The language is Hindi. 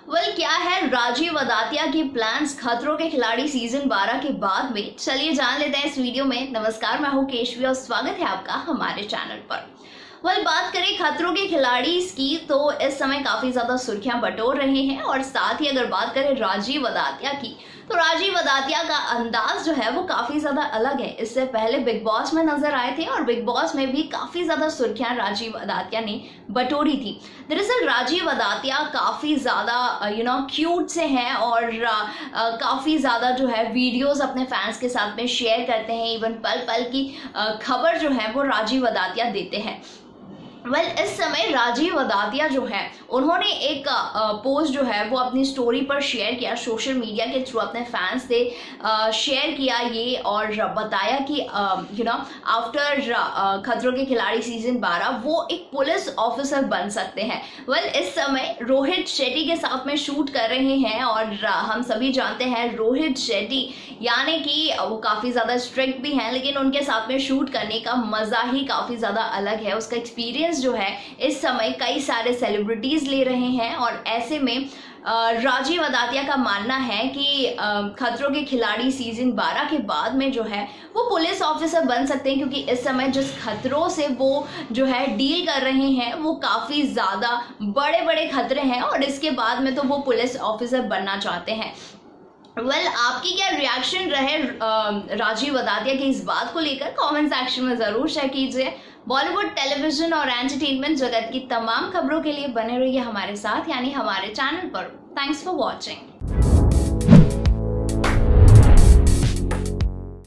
क्या है राजीव अदातिया की प्लान्स खतरों के खिलाड़ी सीजन 12 के बाद में? चलिए जान लेते हैं इस वीडियो में। नमस्कार, मैं हूं केशवी और स्वागत है आपका हमारे चैनल पर। बात करें खतरों के खिलाड़ी की तो इस समय काफी ज्यादा सुर्खियां बटोर रहे हैं और साथ ही अगर बात करें राजीव अदातिया की तो राजीव अदातिया का अंदाज जो है वो काफी ज्यादा अलग है। इससे पहले बिग बॉस में नजर आए थे और बिग बॉस में भी काफी ज्यादा सुर्खियां राजीव अदातिया ने बटोरी थी। दरअसल राजीव अदातिया काफी ज्यादा क्यूट से हैं और काफी ज्यादा जो है वीडियोस अपने फैंस के साथ में शेयर करते हैं। इवन पल पल की खबर जो है वो राजीव अदातिया देते हैं। इस समय राजीव अदातिया जो है उन्होंने एक पोस्ट जो है वो अपनी स्टोरी पर शेयर किया, सोशल मीडिया के थ्रू अपने फैंस से शेयर किया ये और बताया कि आफ्टर खतरों के खिलाड़ी सीजन 12 वो एक पुलिस ऑफिसर बन सकते हैं। इस समय रोहित शेट्टी के साथ में शूट कर रहे हैं और हम सभी जानते हैं रोहित शेट्टी यानी कि वो काफी ज्यादा स्ट्रिक्ट भी हैं, लेकिन उनके साथ में शूट करने का मजा ही काफी ज्यादा अलग है। उसका एक्सपीरियंस जो है इस समय कई सारे सेलिब्रिटीज ले रहे हैं और ऐसे में राजीव अदातिया का मानना है कि खतरों के खिलाड़ी सीजन 12 के बाद में जो है वो पुलिस ऑफिसर बन सकते हैं, क्योंकि इस समय जिस खतरों से वो जो है डील कर रहे हैं वो काफी ज्यादा बड़े बड़े खतरे हैं और इसके बाद में तो वो पुलिस ऑफिसर बनना चाहते हैं। आपकी क्या रिएक्शन रहे राजीव अदातिया की इस बात को लेकर? कमेंट सेक्शन में जरूर शेयर कीजिए। बॉलीवुड, टेलीविजन और एंटरटेनमेंट जगत की तमाम खबरों के लिए बने रहिए हमारे साथ यानी हमारे चैनल पर। Thanks for watching.